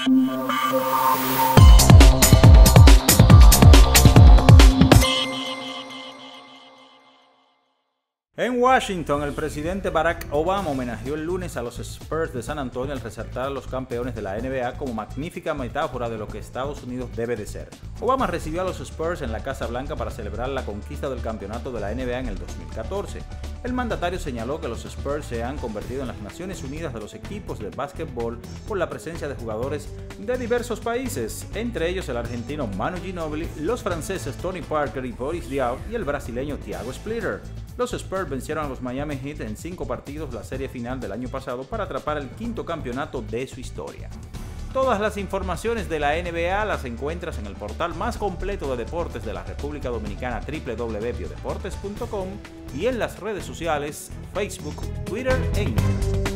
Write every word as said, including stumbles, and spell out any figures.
En Washington, el presidente Barack Obama homenajeó el lunes a los Spurs de San Antonio al resaltar a los campeones de la N B A como magnífica metáfora de lo que Estados Unidos debe de ser. Obama recibió a los Spurs en la Casa Blanca para celebrar la conquista del campeonato de la N B A en el dos mil catorce. El mandatario señaló que los Spurs se han convertido en las Naciones Unidas de los equipos de básquetbol por la presencia de jugadores de diversos países, entre ellos el argentino Manu Ginóbili, los franceses Tony Parker y Boris Diaw y el brasileño Thiago Splitter. Los Spurs vencieron a los Miami Heat en cinco partidos la serie final del año pasado para atrapar el quinto campeonato de su historia. Todas las informaciones de la N B A las encuentras en el portal más completo de deportes de la República Dominicana, doble u doble u doble u punto biodeportes punto com, y en las redes sociales Facebook, Twitter e Instagram.